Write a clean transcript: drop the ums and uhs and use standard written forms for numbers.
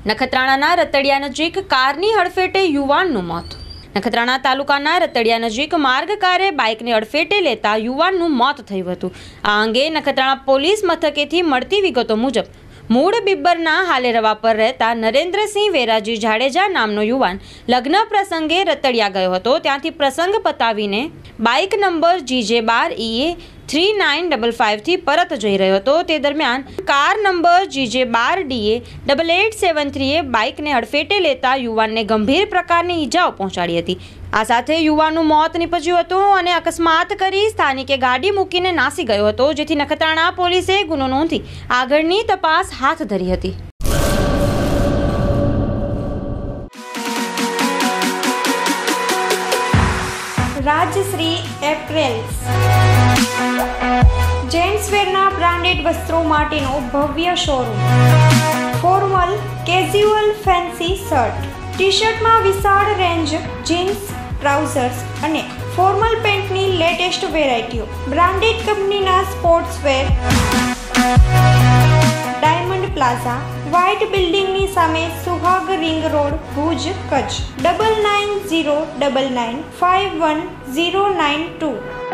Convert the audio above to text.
નખત્રાણાના રતડિયા નજીક કારની હડફેટે યુવાનનું મોત. નખત્રાણા તાલુકાના રતડિયા નજીક માર્ગકારે બાઇકને અડફેટે લેતા યુવાનનું મોત થયું હતું. આ અંગે નખત્રાણા પોલીસ મથકેથી મળતી વિગતો મુજબ મૂળ બિબ્બરના હાલેરવા પર રહેતા નરેન્દ્રસિંહ વેરાજી જાડેજા નામનો યુવાન લગ્ન પ્રસંગે રતડિયા ગયો હતો. ત્યાંથી પ્રસંગ પતાવીને બાઇક નંબર GJ12EA 3955 થી પરત જઈ રહ્યો હતો. તે દરમિયાન કાર નંબર GJ12DA 8873 બાઇકને અડફેટે લેતા યુવાનને ગંભીર પ્રકારની ઈજાઓ પહોંચાડી હતી. આ સાથે યુવાનનું મોત નીપજ્યું હતું અને અકસ્માત કરી સ્થાનિકે ગાડી મૂકીને નાસી ગયો હતો, જેથી નખત્રાણા પોલીસે ગુનો નોંધી આગળની તપાસ હાથ ધરી હતી. રાજશ્રી એપ્રેલ્સ જેન્ટ્સવેરના બ્રાન્ડેડ વસ્ત્રો માટેનો ભવ્ય showroom. Formal, casual, fancy shirt, ટી-શર્ટમાં વિશાળ રેન્જ, જીન્સ, ટ્રાઉઝર્સ અને ફોર્મલ પેન્ટની લેટેસ્ટ વેરાયટીઓ. બ્રાન્ડેડ કંપનીના સ્પોર્ટ્સવેર. ડાયમંડ પ્લાઝા, વ્હાઇટ બિલ્ડિંગની સામે, સુહાગ રિંગ રોડ, ભુજ, કચ્છ. 9909951092.